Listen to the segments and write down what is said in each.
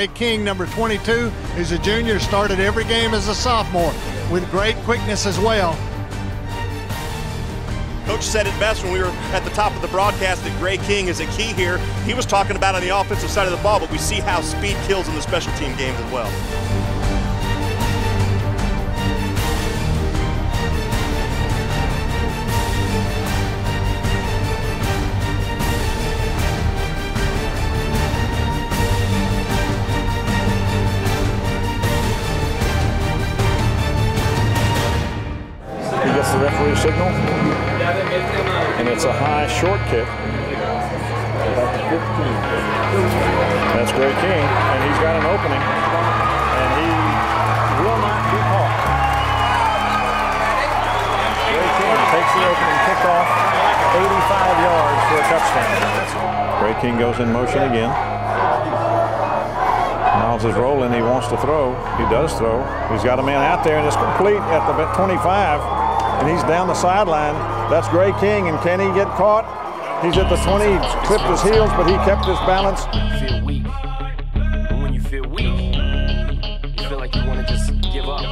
Greg King, number 22, who's a junior, started every game as a sophomore with great quickness as well. Coach said it best when we were at the top of the broadcast that Greg King is a key here. He was talking about on the offensive side of the ball, but we see how speed kills in the special team games as well. He gets the referee signal, and it's a high short kick. That's Greg King, and he's got an opening, and he will not be caught. Greg King takes the opening kickoff, 85 yards for a touchdown. Greg King goes in motion again. Miles is rolling, he wants to throw. He does throw. He's got a man out there, and it's complete at the 25. And he's down the sideline. That's Greg King, and can he get caught? He's at the 20, he clipped his heels, but he kept his balance. You feel weak. And when you feel weak, you feel like you want to just give up.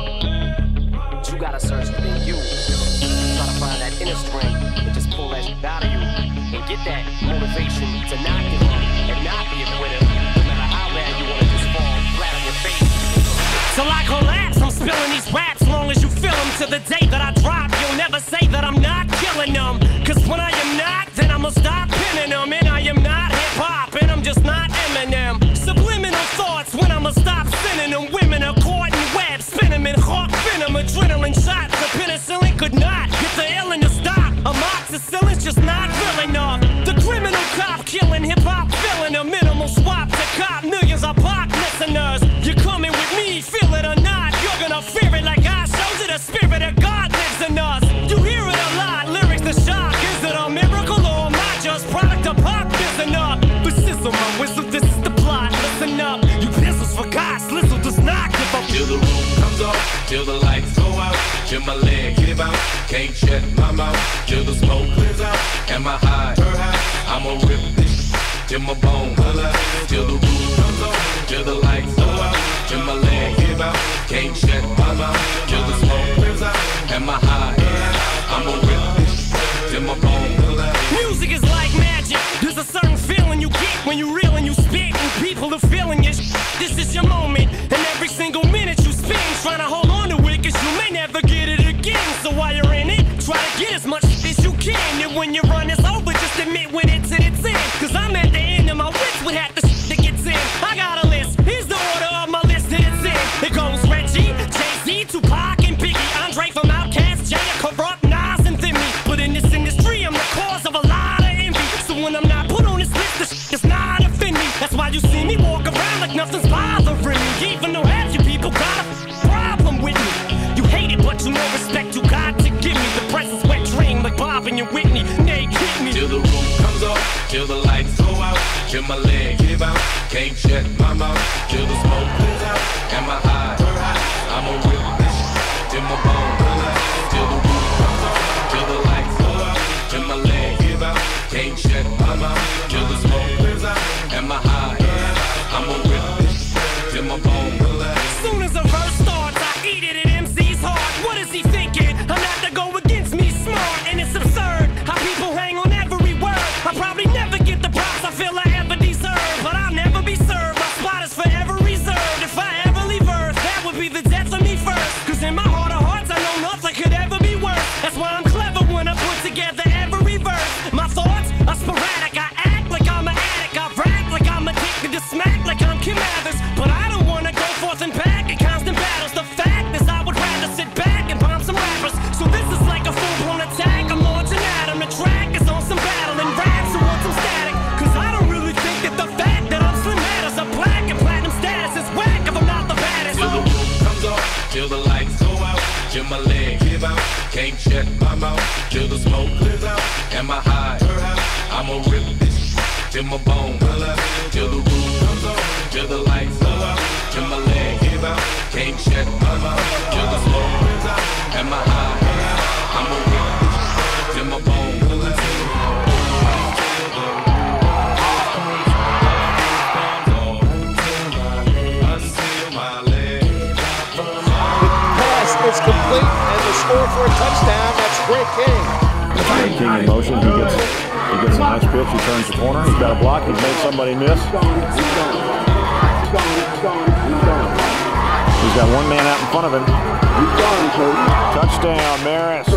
But you gotta search within you. Try to find that inner strength and just pull that shit out of you. And get that motivation to not give up and not be a quitter. No matter how bad you want to just fall flat on your face. Till I collapse, I'm spilling these raps long as you feel them. To the day that I drop, you'll never say that I'm not killing them. Cause when I am not, then I'ma stop pinning them. And I am not hip-hop, and I'm just not Eminem. Subliminal thoughts when I'ma stop sending them. Women are caught in webs, spin them in hawk venom. Adrenaline shots, the penicillin could not get the illin' to stop. Amoxicillin's just not real enough. The criminal cop killing hip-hop, filling a minimal swap to cop millions of pop listeners. You're coming with me, feel it or not, you're gonna fear it like I showed you. The spirit of God lives in us. You hear it a lot, lyrics to shock. Is it a miracle or am I just product of pop? Listen up, but sizzle my whistle, this is the plot. Listen up, you pistols for God, Slizzle does not give up. Till the roof comes off, till the lights go out, till my leg give out, can't shut my mouth, till the smoke clears out, and my high, I'ma rip this till my bone color, till the roof comes off, till the lights go out, till my leg give out, can't shut my mouth, till the smoke clears out, and my high, I'ma rip this till my bone color. Music is like magic. There's a certain feeling you get when you reel and you spit, and people are feeling it. This is your moment, and every single minute you spend trying to hold on to it, cause you may never get it again. So while you're in it, try to get as much as you can. And when you run it's over, just admit when it's in its end. Cause I'm at the end of my wits with half the shit that gets in. I got a list, here's the order of my list that it's in. It goes Reggie, Jay-Z, Tupac, and Biggie, Andre from Outkast, Jay, Corrupt, Nas, and Thimmy. But in this industry, I'm the cause of a lot of envy. So when I'm not put on this list, the shit does not offend me. That's why you see me walk around like nothing's bothering me. Even though half you people got a problem with me. You hate it, but you know respect you got to give me. The presence wet dream like Bob and your Whitney. Nay, kick me. Till the roof comes off, till the lights go out, till my leg give out, can't shut my mouth, till the smoke clears out, and my high, I'ma rip this till my bone color, till the roof comes off, till the lights go out, till my leg give out, can't shut my mouth, till the smoke clears out, and my high, I'ma rip this till my bone color. Soon as a verse starts, I eat it at MC's heart. What is he thinking? I'm not to go against me, smart, and it's absurd how people hang on every word. I probably never get the props I feel I ever deserve, but I'll never be served. My spot is forever reserved. If I ever leave Earth, that would be the death of me first. Cause in my heart of hearts, I know nothing could ever be worse. That's why I'm clever when I put together every verse. My thoughts are sporadic. I act like I'm an addict. I rap like I'm addicted to smack like I'm Kim Mathers. But I don't wanna go forth and back in constant battles. The fact is I would rather sit back and bomb some rappers. So this is like a full-blown attack. I'm launching at 'em. The track is on some battle and raps who want some static. Cause I don't really think that the fact that I'm slim matters. A black and platinum status is whack if I'm not the baddest. Till the roof comes off, till the lights go out, till my leg give out, can't shut my mouth, till the smoke clears out, and my high, I'ma rip this till my bone color, till the roof comes off, till the lights go out, till my leg give out, can't shut my mouth, till the smoke clears out, and my high, I'ma rip this till my bone color. in motion. He gets a nice pitch. He turns the corner. He's got a block. He's made somebody miss. He's got one man out in front of him. Touchdown, Marist.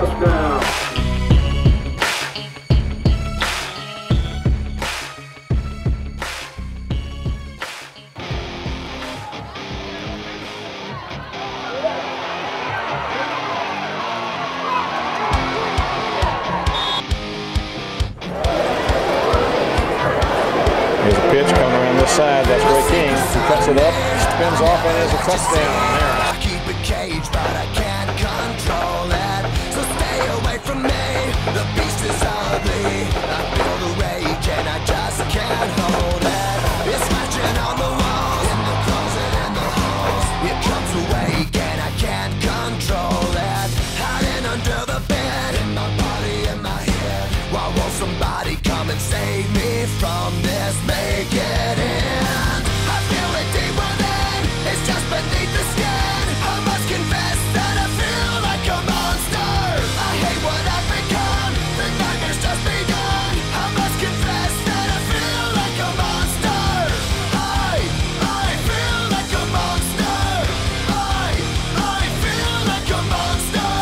Here's a pitch coming around this side. That's Gray King. He cuts it up, spins off, and there's a touchdown. I keep it caged, but I can't control it. So stay away from me. The beast is ugly. I feel the rage, and I just can't hold it. It's scratching on the walls, in the closet, in the halls. It comes awake, and I can't control it. Hiding under the bed, in my body, in my head. Why won't somebody come and save me from this? Make it end. I feel it deep within. It's just beneath the skin. I must confess that I feel like a monster. I hate what I've become. The nightmare's just begun. I must confess that I feel like a monster. I feel like a monster. I feel like a monster.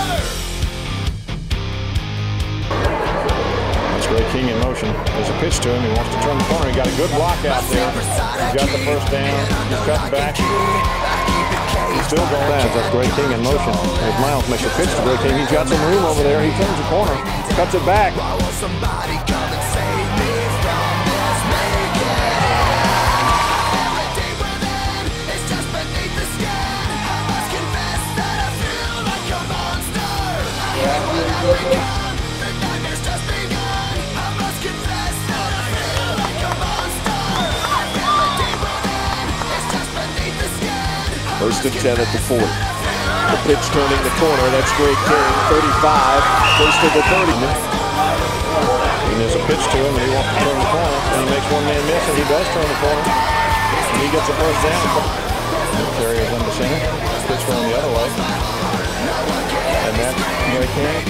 That's Gray King in motion. There's a pitch to him. He wants to turn the corner. He got a good block out there. He got the first down. He's cut back. He's still going down. That's Gray King in motion. As Miles makes a pitch to Gray King. He's got some room over there. He turns the corner. Cuts it back. Somebody come and save me from this. Make it end. Deep within, it's just beneath the skin. I must confess that I feel like a monster. I hate what I've become. The nightmare's just begun. I must confess that I feel like a monster. I feel it deep within, it's just beneath the skin. First and 10 at the 40. The pitch turning the corner. That's Gray King, 35. Close to the 30. And there's a pitch to him, and he wants to turn the corner. And he makes one man miss, and he does turn the corner. And he gets the first down. Carries into center. Pitch going the other way. And that's Gray King.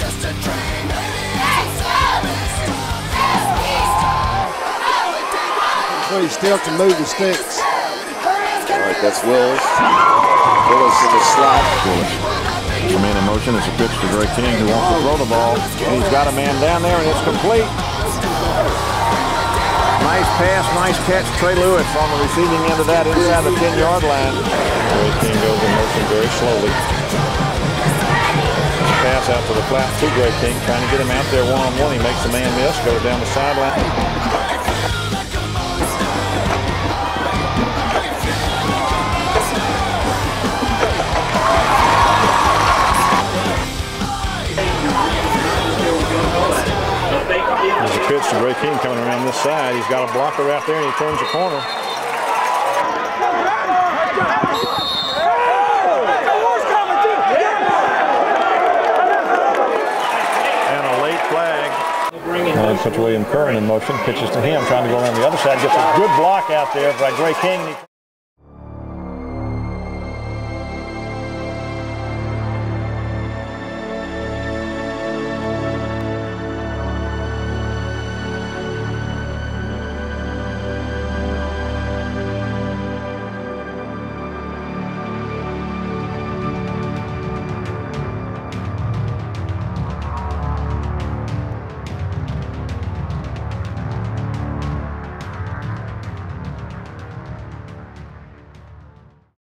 Well, he still can move the sticks. All right, that's Willis. Willis in the slot. A man in motion is a pitch to Gray King, who wants to throw the ball. And he's got a man down there, and it's complete. Nice pass, nice catch. Trey Lewis on the receiving end of that inside the 10-yard line. Gray King goes in motion very slowly. Pass out to the flat to Gray King, trying to get him out there one-on-one. He makes the man miss, goes down the sideline. There's a pitch to Gray King coming around this side. He's got a blocker out there, and he turns the corner. And a late flag. Puts William Curran in motion, pitches to him, trying to go around the other side. Gets a good block out there by Gray King.